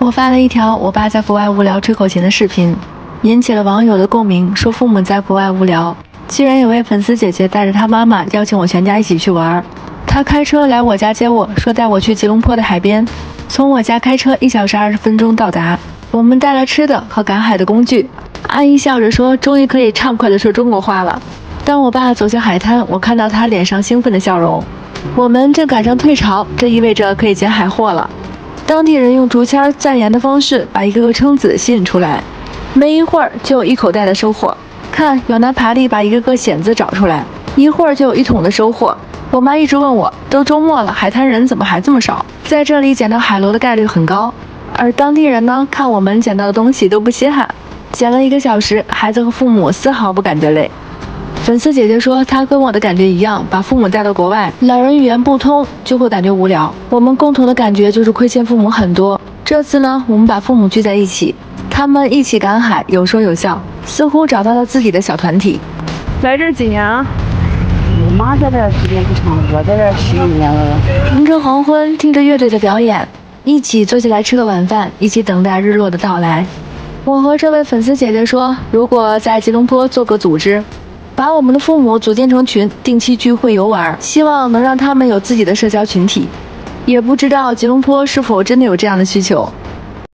我发了一条我爸在国外无聊吹口琴的视频，引起了网友的共鸣，说父母在国外无聊。居然有位粉丝姐姐带着她妈妈邀请我全家一起去玩，她开车来我家接我，说带我去吉隆坡的海边，从我家开车1小时20分钟到达。我们带了吃的和赶海的工具。阿姨笑着说，终于可以畅快地说中国话了。当我爸走向海滩，我看到他脸上兴奋的笑容。我们正赶上退潮，这意味着可以捡海货了。当地人用竹签钻研的方式把一个个蛏子吸引出来，没一会儿就有1口袋的收获。看，有拿爬犁把一个个蚬子找出来，一会儿就有1桶的收获。我妈一直问我，都周末了，海滩人怎么还这么少？在这里捡到海螺的概率很高。而当地人呢，看我们捡到的东西都不稀罕，捡了1个小时，孩子和父母丝毫不感觉累。粉丝姐姐说，她跟我的感觉一样，把父母带到国外，老人语言不通就会感觉无聊。我们共同的感觉就是亏欠父母很多。这次呢，我们把父母聚在一起，他们一起赶海，有说有笑，似乎找到了自己的小团体。 来这儿几年啊？ 我妈在这儿时间不长，我在这儿11年了。 迎着黄昏，听着乐队的表演，一起坐下来吃个晚饭，一起等待日落的到来。我和这位粉丝姐姐说，如果在吉隆坡做个组织，把我们的父母组建成群，定期聚会游玩，希望能让他们有自己的社交群体。也不知道吉隆坡是否真的有这样的需求。